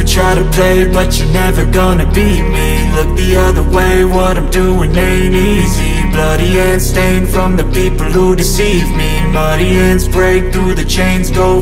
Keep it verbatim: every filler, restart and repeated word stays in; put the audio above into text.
try to play, but you're never gonna beat me. Look the other way, what I'm doing ain't easy. Bloody hands stained from the people who deceive me. Muddy hands break through the chains, go